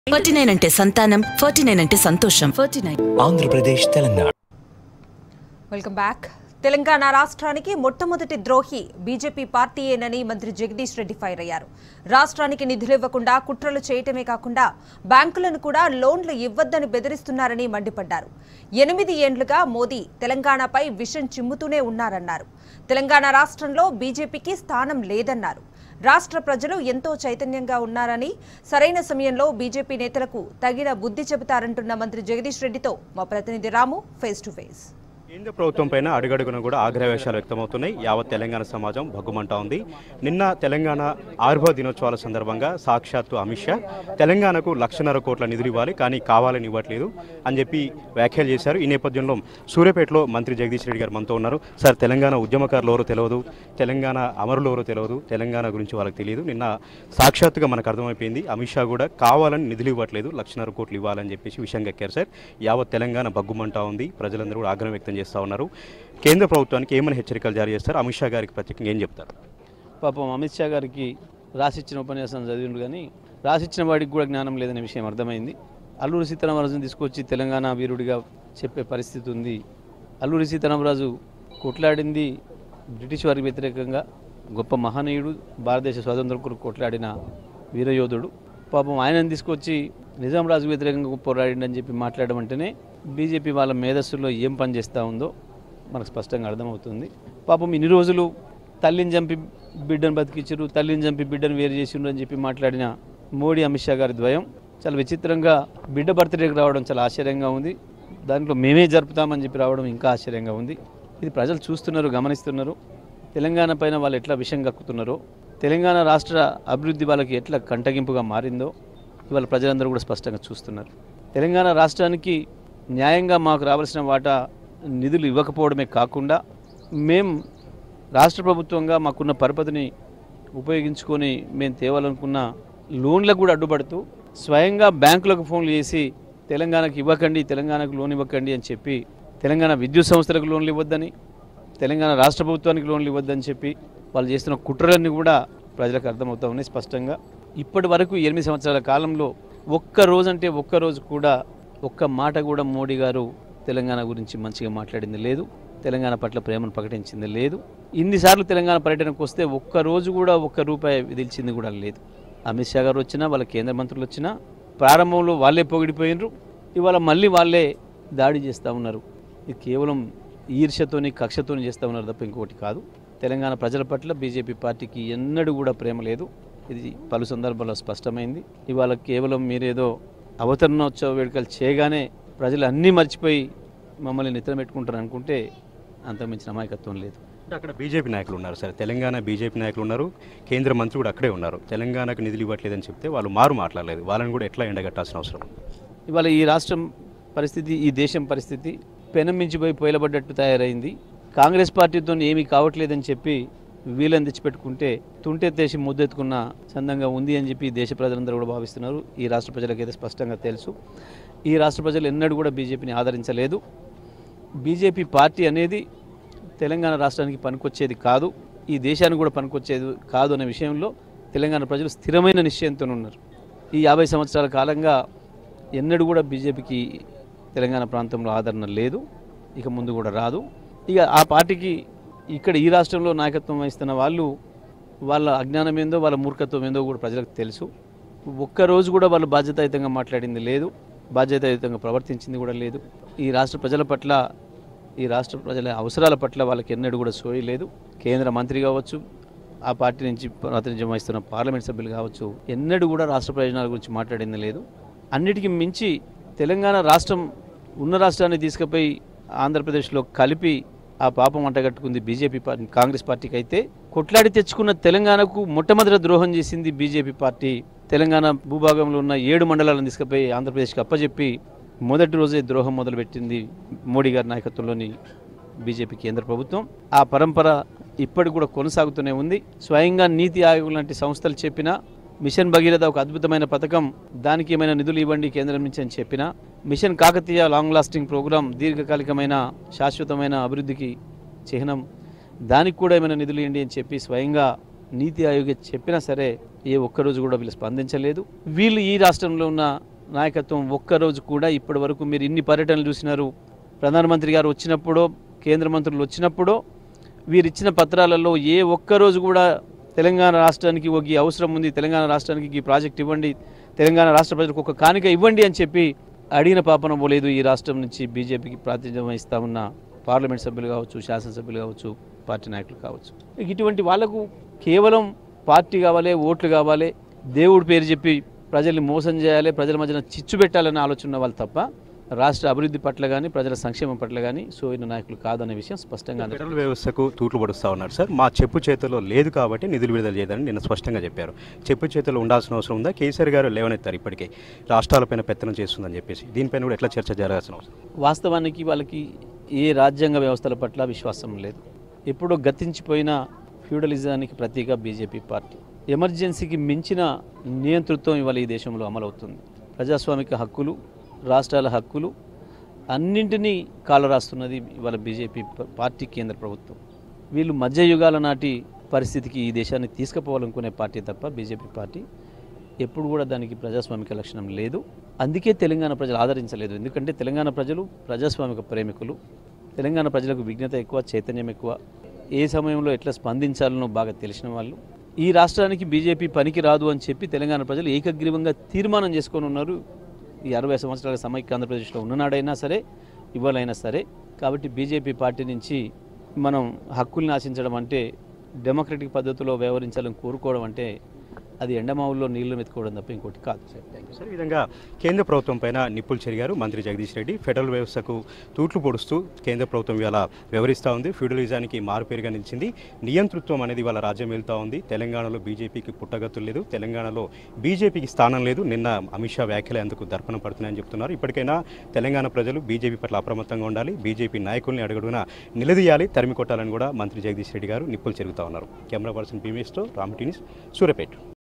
49 అంటే సంతానం, 49 అంటే సంతోషం. 49 ఆంధ్రప్రదేశ్ తెలంగాణ. Welcome back. తెలంగాణ రాష్ట్రానికి మొట్టమొదటి ద్రోహి బీజేపీ పార్టీయేనని మంత్రి జగదీష్ రెడ్డి ఫైర్ అయ్యారు. రాష్ట్రానికి నిధులు ఇవ్వకుండా కుట్రలు చేయటమే కాకుండా బ్యాంకులను కూడా లోన్లు ఇవ్వద్దని బెదిరిస్తున్నారని మండిపడ్డారు. 8 ఏళ్లుగా మోదీ తెలంగాణపై విషం చిమ్ముతూనే ఉన్నారన్నారు. తెలంగాణ రాష్ట్రంలో బీజేపీకి స్థానం లేదన్నారు. రాష్ట్ర ప్రజలు ఎంతో చైతన్యంగా ఉన్నారని, సరైన సమయంలో బీజేపీ నేతలకు తగిన బుద్ధి చెబుతారంటున్న మంత్రి జగదీష్ రెడ్డితో మా ప్రతినిధి రాము ఫేస్ టు ఫేస్. కేంద్ర ప్రభుత్వం పైన అడుగడుగున కూడా ఆగ్రహవేశాలు వ్యక్తమవుతున్నాయి. యావత్ తెలంగాణ సమాజం భగ్గుమంటా ఉంది. నిన్న తెలంగాణ ఆవిర్భావ దినోత్సవాల సందర్భంగా సాక్షాత్తు అమిత్ షా తెలంగాణకు 1,50,000 కోట్ల నిధులు ఇవ్వాలి, కానీ కావాలని ఇవ్వట్లేదు అని చెప్పి వ్యాఖ్యలు చేశారు. ఈ నేపథ్యంలో సూర్యాపేటలో మంత్రి జగదీష్ రెడ్డి గారు మనతో ఉన్నారు. సార్, తెలంగాణ ఉద్యమకారులు ఎవరో తెలియదు, తెలంగాణ అమరులు ఎవరో తెలియదు, తెలంగాణ గురించి వాళ్ళకి తెలియదు. నిన్న సాక్షాత్తుగా మనకు అర్థమైపోయింది, అమిత్ షా కూడా కావాలని నిధులు ఇవ్వట్లేదు, 1,00,000 కోట్లు ఇవ్వాలని చెప్పేసి విషయం ఎక్కారు. సార్, యావత్ తెలంగాణ భగ్గుమంటా ఉంది. ప్రజలందరూ కూడా ఆగ్రహం వ్యక్తం చేస్తూ ఉన్నారు. కేంద్ర ప్రభుత్వానికి ఏమైనా హెచ్చరికలు జారీ చేస్తారు? అమిత్ షా గారికి ప్రత్యేకంగా ఏం చెప్తారు? పాపం అమిత్ షా గారికి రాసిచ్చిన ఉపన్యాసం చదివిండు, కానీ రాసిచ్చిన వాడికి కూడా జ్ఞానం లేదనే విషయం అర్థమైంది. అల్లూరి సీతారామరాజుని తీసుకొచ్చి తెలంగాణ వీరుడిగా చెప్పే పరిస్థితి ఉంది. అల్లూరి సీతారామరాజు కొట్లాడింది బ్రిటిష్ వారికి వ్యతిరేకంగా, గొప్ప మహనీయుడు, భారతదేశ స్వాతంత్రం కొరకు కొట్లాడిన వీరయోధుడు. పాపం ఆయనను తీసుకొచ్చి నిజాం రాజు వ్యతిరేకంగా పోరాడిండని చెప్పి మాట్లాడడం అంటేనే బీజేపీ వాళ్ళ మేధస్సులో ఏం పని చేస్తూ ఉందో మనకు స్పష్టంగా అర్థమవుతుంది. పాపం ఇన్ని రోజులు తల్లిని చంపి బిడ్డను బతికించారు, తల్లిని చంపి బిడ్డను వేరు చేసిండ్రు అని చెప్పి మాట్లాడిన మోడీ అమిత్ షా గారి ద్వయం చాలా విచిత్రంగా బిడ్డ బర్త్డేకి రావడం చాలా ఆశ్చర్యంగా ఉంది. దాంట్లో మేమే జరుపుతామని చెప్పి రావడం ఇంకా ఆశ్చర్యంగా ఉంది. ఇది ప్రజలు చూస్తున్నారు, గమనిస్తున్నారు. తెలంగాణ పైన వాళ్ళు ఎట్లా విషం కక్కుతున్నారో, తెలంగాణ రాష్ట్ర అభివృద్ధి వాళ్ళకి ఎట్లా కంటగింపుగా మారిందో ఇవాళ ప్రజలందరూ కూడా స్పష్టంగా చూస్తున్నారు. తెలంగాణ రాష్ట్రానికి న్యాయంగా మాకు రావాల్సిన వాటా నిధులు ఇవ్వకపోవడమే కాకుండా మేము రాష్ట్ర ప్రభుత్వంగా మాకున్న పరపతిని ఉపయోగించుకొని మేము తేవాలనుకున్న లోన్లకు కూడా అడ్డుపడుతూ స్వయంగా బ్యాంకులకు ఫోన్లు చేసి తెలంగాణకు ఇవ్వకండి, తెలంగాణకు లోన్ ఇవ్వకండి అని చెప్పి, తెలంగాణ విద్యుత్ సంస్థలకు లోన్లు ఇవ్వద్దని, తెలంగాణ రాష్ట్ర ప్రభుత్వానికి లోన్లు ఇవ్వద్దని చెప్పి వాళ్ళు చేస్తున్న కుట్రలన్నీ కూడా ప్రజలకు అర్థమవుతూ ఉన్నాయి స్పష్టంగా. ఇప్పటి వరకు 8 సంవత్సరాల కాలంలో ఒక్క రోజు కూడా ఒక్క మాట కూడా మోడీ గారు తెలంగాణ గురించి మంచిగా మాట్లాడింది లేదు, తెలంగాణ పట్ల ప్రేమను ప్రకటించింది లేదు. ఇన్నిసార్లు తెలంగాణ పర్యటనకు వస్తే ఒక్కరోజు కూడా ₹1 విధించింది కూడా లేదు. అమిత్ షా గారు వచ్చినా, వాళ్ళ కేంద్ర మంత్రులు వచ్చినా ప్రారంభంలో వాళ్ళే పొగిడిపోయినరు, ఇవాళ మళ్ళీ వాళ్ళే దాడి చేస్తూ ఉన్నారు. ఇది కేవలం ఈర్ష్యతోని, కక్షతోని చేస్తూ ఉన్నారు తప్ప ఇంకొకటి కాదు. తెలంగాణ ప్రజల పట్ల బీజేపీ పార్టీకి ఎన్నడూ కూడా ప్రేమ లేదు. ఇది పలు సందర్భాల్లో స్పష్టమైంది. ఇవాళ కేవలం మీరేదో అవతరణోత్సవ వేడుకలు చేయగానే ప్రజలు అన్నీ మర్చిపోయి మమ్మల్ని నిద్ర పెట్టుకుంటారు అనుకుంటే అంతకుమించిన అమాయకత్వం లేదు. అక్కడ బీజేపీ నాయకులు ఉన్నారు సార్, తెలంగాణ బీజేపీ నాయకులు ఉన్నారు, కేంద్ర మంత్రి కూడా అక్కడే ఉన్నారు. తెలంగాణకు నిధులు ఇవ్వట్లేదని చెప్తే వాళ్ళు మాట్లాడలేదు. వాళ్ళని కూడా ఎట్లా ఎండగట్టాల్సిన అవసరం? ఇవాళ ఈ రాష్ట్రం పరిస్థితి, ఈ దేశం పరిస్థితి పెనం మించిపోయి పొయ్యబడ్డట్టు తయారైంది. కాంగ్రెస్ పార్టీతో ఏమీ కావట్లేదని చెప్పి వీళ్ళని తెచ్చిపెట్టుకుంటే తుంటెత్తేసి ముద్దెత్తుకున్న చందంగా ఉంది అని చెప్పి దేశ ప్రజలందరూ కూడా భావిస్తున్నారు. ఈ రాష్ట్ర ప్రజలకైతే స్పష్టంగా తెలుసు, ఈ రాష్ట్ర ప్రజలు ఎన్నడూ కూడా బీజేపీని ఆదరించలేదు. బీజేపీ పార్టీ అనేది తెలంగాణ రాష్ట్రానికి పనికొచ్చేది కాదు, ఈ దేశానికి కూడా పనికొచ్చేది కాదు అనే విషయంలో తెలంగాణ ప్రజలు స్థిరమైన నిశ్చయంతో ఉన్నారు. ఈ 50 సంవత్సరాల కాలంగా ఎన్నడూ కూడా బీజేపీకి తెలంగాణ ప్రాంతంలో ఆదరణ లేదు, ఇక ముందు కూడా రాదు. ఇక ఆ పార్టీకి ఇక్కడ ఈ రాష్ట్రంలో నాయకత్వం వహిస్తున్న వాళ్ళు, వాళ్ళ అజ్ఞానం ఏందో, వాళ్ళ మూర్ఖత్వం ఏందో కూడా ప్రజలకు తెలుసు. ఒక్కరోజు కూడా వాళ్ళు బాధ్యతాయుతంగా మాట్లాడింది లేదు, బాధ్యతాయుతంగా ప్రవర్తించింది కూడా లేదు. ఈ రాష్ట్ర ప్రజల పట్ల, ఈ రాష్ట్ర ప్రజల అవసరాల పట్ల వాళ్ళకి ఎన్నడూ కూడా సోయి లేదు. కేంద్ర మంత్రి కావచ్చు, ఆ పార్టీ నుంచి ప్రాతినిధ్యం వహిస్తున్న పార్లమెంట్ సభ్యులు కావచ్చు, ఎన్నడూ కూడా రాష్ట్ర ప్రయోజనాల గురించి మాట్లాడింది లేదు. అన్నిటికీ మించి తెలంగాణ రాష్ట్రం ఉన్న రాష్ట్రాన్ని తీసుకుపోయి ఆంధ్రప్రదేశ్లో కలిపి ఆ పాపం అంటగట్టుకుంది బీజేపీ పార్టీ. కాంగ్రెస్ పార్టీకి అయితే కొట్లాడి తెచ్చుకున్న తెలంగాణకు మొట్టమొదటి ద్రోహం చేసింది బీజేపీ పార్టీ. తెలంగాణ భూభాగంలో ఉన్న 7 మండలాలను తీసుకుపోయి ఆంధ్రప్రదేశ్కి అప్పచెప్పి మొదటి రోజే ద్రోహం మొదలుపెట్టింది మోడీ గారి నాయకత్వంలోని బీజేపీ కేంద్ర ప్రభుత్వం. ఆ పరంపర ఇప్పటికి కూడా కొనసాగుతూనే ఉంది. స్వయంగా నీతి ఆయోగ్ లాంటి సంస్థలు చెప్పినా, మిషన్ భగీరథ ఒక అద్భుతమైన పథకం, దానికి ఏమైనా నిధులు ఇవ్వండి కేంద్రం నుంచి అని చెప్పినా, mission Kakatiya long lasting program, దీర్ఘకాలికమైన శాశ్వతమైన అభివృద్ధికి చిహ్నం, దానికి కూడా ఏమైనా నిధులు ఇవ్వండి అని చెప్పి స్వయంగా నీతి ఆయోగ్ చెప్పినా సరే ఏ ఒక్కరోజు కూడా వీళ్ళు స్పందించలేదు. వీళ్ళు ఈ రాష్ట్రంలో ఉన్న నాయకత్వం ఒక్కరోజు కూడా ఇప్పటి వరకు మీరు ఇన్ని పర్యటనలు చూసినారు. ప్రధానమంత్రి గారు వచ్చినప్పుడో కేంద్ర మంత్రులు వచ్చినప్పుడో వీరిచ్చిన పత్రాలలో ఏ ఒక్కరోజు కూడా తెలంగాణ రాష్ట్రానికి ఒక అవసరం ఉంది, తెలంగాణ రాష్ట్రానికి ఈ ప్రాజెక్ట్ ఇవ్వండి, తెలంగాణ రాష్ట్ర ప్రజలకు ఒక కానుక ఇవ్వండి అని చెప్పి అడిగిన పాపన పోలేదు. ఈ రాష్ట్రం నుంచి బీజేపీకి ప్రాతినిధ్యం వహిస్తా ఉన్న పార్లమెంట్ సభ్యులు కావచ్చు, శాసనసభ్యులు కావచ్చు, పార్టీ నాయకులు కావచ్చు. ఇటువంటి వాళ్లకు కేవలం పార్టీ కావాలి, ఓట్లు కావాలి, దేవుడి పేరు చెప్పి ప్రజల్ని మోసం చేయాలి, ప్రజల మధ్యన చిచ్చు పెట్టాలనే ఆలోచన ఉన్న వాళ్ళు తప్ప రాష్ట్ర అభివృద్ధి పట్ల కానీ ప్రజల సంక్షేమం పట్ల కానీ సోయిన నాయకులు కాదనే విషయం స్పష్టంగా ఫెడరల్ వ్యవస్థకు తూట్లు పడుస్తూ ఉన్నారు సార్. మా చెప్పు చేతుల్లో లేదు కాబట్టి నిధులు విడుదల చేయదని నిన్న స్పష్టంగా చెప్పారు. చెప్పు చేతుల్లో ఉండాల్సిన అవసరం ఉందా? కేసీఆర్ గారు లేవనెత్తారు ఇప్పటికే రాష్ట్రాలపైన పెత్తనం చేస్తుందని చెప్పేసి. దీనిపైన కూడా ఎట్లా చర్చ జరగాల్సిన అవసరం? వాస్తవానికి వాళ్ళకి ఏ రాజ్యాంగ వ్యవస్థల పట్ల విశ్వాసం లేదు. ఎప్పుడో గతించిపోయిన ఫ్యూడలిజానికి ప్రతీక బీజేపీ పార్టీ. ఎమర్జెన్సీకి మించిన నియంతృత్వం ఇవాళ ఈ దేశంలో అమలవుతుంది. ప్రజాస్వామిక హక్కులు, రాష్ట్రాల హక్కులు అన్నింటినీ కాలరాస్తున్నది ఇవాళ బీజేపీ పార్టీ, కేంద్ర ప్రభుత్వం. వీళ్ళు మధ్యయుగాల నాటి పరిస్థితికి ఈ దేశాన్ని తీసుకుపోవాలనుకునే పార్టీ తప్ప బీజేపీ పార్టీ ఎప్పుడు కూడా దానికి ప్రజాస్వామిక లక్షణం లేదు. అందుకే తెలంగాణ ప్రజలు ఆదరించలేదు. ఎందుకంటే తెలంగాణ ప్రజలు ప్రజాస్వామిక ప్రేమికులు. తెలంగాణ ప్రజలకు విజ్ఞత ఎక్కువ, చైతన్యం ఎక్కువ, ఏ సమయంలో ఎట్లా స్పందించాలనో బాగా తెలిసిన వాళ్ళు. ఈ రాష్ట్రానికి బీజేపీ పనికి రాదు అని చెప్పి తెలంగాణ ప్రజలు ఏకగ్రీవంగా తీర్మానం చేసుకొని ఉన్నారు. ఈ 60 సంవత్సరాల సమైక్య ఆంధ్రప్రదేశ్లో ఉన్ననాడైనా సరే, ఇవ్వాలైనా సరే. కాబట్టి బీజేపీ పార్టీ నుంచి మనం హక్కుల్ని ఆశించడం అంటే, డెమోక్రటిక్ పద్ధతిలో వ్యవహరించాలని కోరుకోవడం అంటే అది ఎండమావుల్లో నీళ్లు మెత్తుకోవడం తప్ప ఇంకోటి కాదు. Sir, thank you sir. ఈ విధంగా కేంద్ర ప్రభుత్వం పైన నిప్పులు చెరిగారు మంత్రి జగదీష్ రెడ్డి. ఫెడరల్ వ్యవస్థకు తూట్లు పొడుస్తూ కేంద్ర ప్రభుత్వం ఇవాళ వ్యవహరిస్తూ ఉంది. ఫ్యూడలిజానికి మారుపేరుగా నిలిచింది. నియంతృత్వం అనేది ఇవాళ రాజ్యం వెళ్తూ ఉంది. తెలంగాణలో బీజేపీకి పుట్టగతులు లేదు, తెలంగాణలో బీజేపీకి స్థానం లేదు. నిన్న అమిత్ షా వ్యాఖ్యలు అందుకు దర్పణం పడుతున్నాయని చెప్తున్నారు. ఇప్పటికైనా తెలంగాణ ప్రజలు బీజేపీ పట్ల అప్రమత్తంగా ఉండాలి, బీజేపీ నాయకుల్ని అడుగడుగునా నిలదీయాలి, తరిమి కొట్టాలని కూడా మంత్రి జగదీష్ రెడ్డి గారు నిప్పులు చెరుగుతూ ఉన్నారు. కెమెరా పర్సన్ భీమేష్తో రామ్ టీవీ న్యూస్, సూర్యాపేట.